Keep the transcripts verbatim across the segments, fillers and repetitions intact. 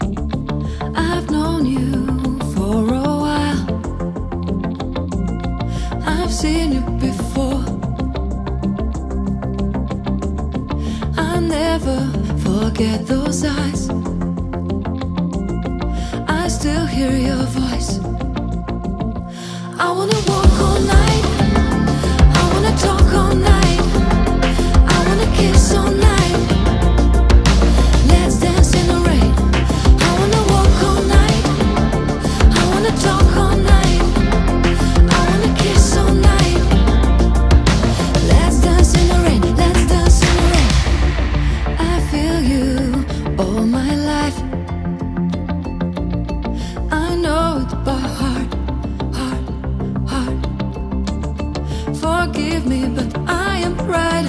I've known you for a while. I've seen you before. I never forget those eyes. I still hear your voice. I wanna walk all night. I wanna talk all night. I wanna kiss all night. Let's dance in the rain. I wanna walk all night. I wanna talk all night. I wanna kiss all night. Let's dance in the rain. Let's dance in the rain. I feel you all my life. I know it by heart, heart, heart. Forgive me, but I am right.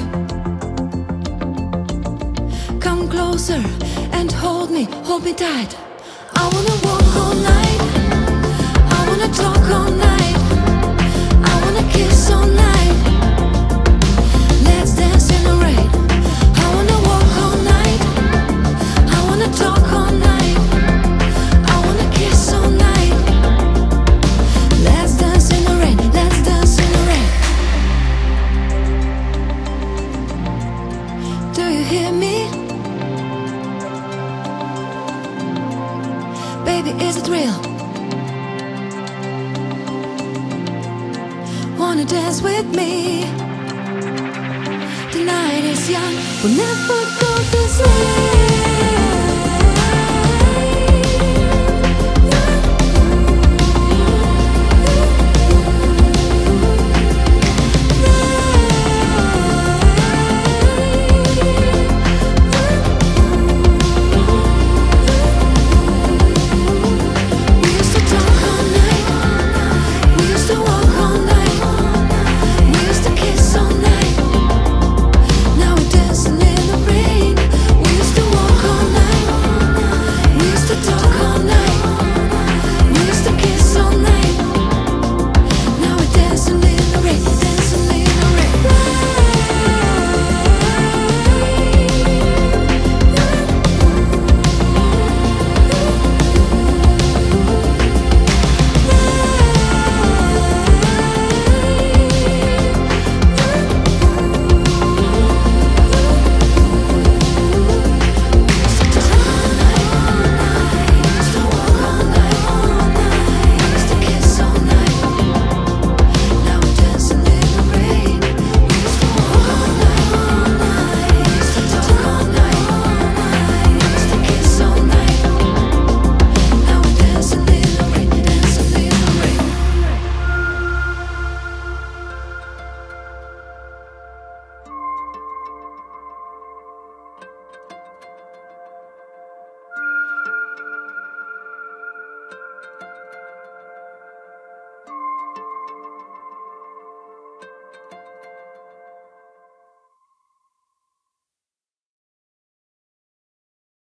Come closer and hold me, hold me tight. I wanna walk all night. I wanna talk all night. I wanna kiss all night. Let's dance in the rain. I wanna walk all night. I wanna talk all night. I wanna kiss all night. Let's dance in the rain. Let's dance in the rain. Do you hear me? Baby, is it real? Wanna dance with me? The night is young, we'll never go to sleep.